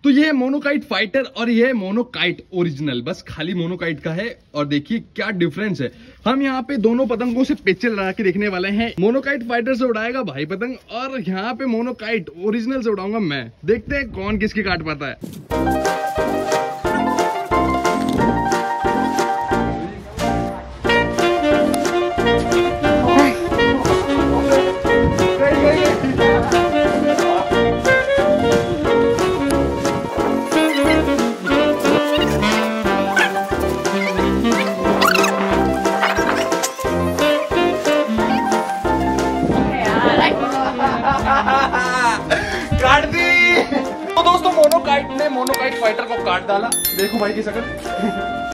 तो ये है मोनोकाइट फाइटर और ये है मोनोकाइट ओरिजिनल, बस खाली मोनोकाइट का है। और देखिए क्या डिफरेंस है। हम यहाँ पे दोनों पतंगों से पिक्चर लगा के देखने वाले हैं। मोनोकाइट फाइटर से उड़ाएगा भाई पतंग और यहाँ पे मोनोकाइट ओरिजिनल से उड़ाऊंगा मैं। देखते हैं कौन किसकी काट पाता है। काट दी। तो दोस्तों मोनोकाइट ने मोनोकाइट फाइटर को काट डाला। देखो भाई की शक्ल।